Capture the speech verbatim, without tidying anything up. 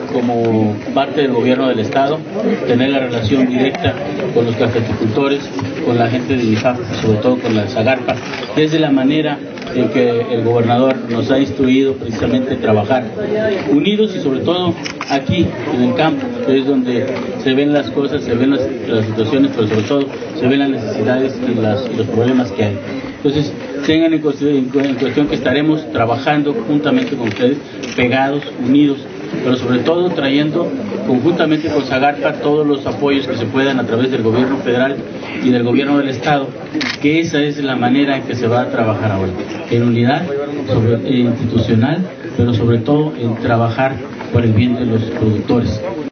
como parte del gobierno del estado, tener la relación directa con los cafeticultores, con la gente de I J A P, sobre todo con la Zagarpa, que es de la manera en que el gobernador nos ha instruido precisamente trabajar unidos y sobre todo aquí en el campo, que es donde se ven las cosas, se ven las, las situaciones, pero sobre todo se ven las necesidades y, las, y los problemas que hay. Entonces, tengan en cuestión, en cuestión que estaremos trabajando juntamente con ustedes, pegados, unidos, pero sobre todo trayendo conjuntamente con Zagarpa todos los apoyos que se puedan a través del gobierno federal y del gobierno del estado, que esa es la manera en que se va a trabajar ahora, en unidad sobre, eh, institucional, pero sobre todo en trabajar por el bien de los productores.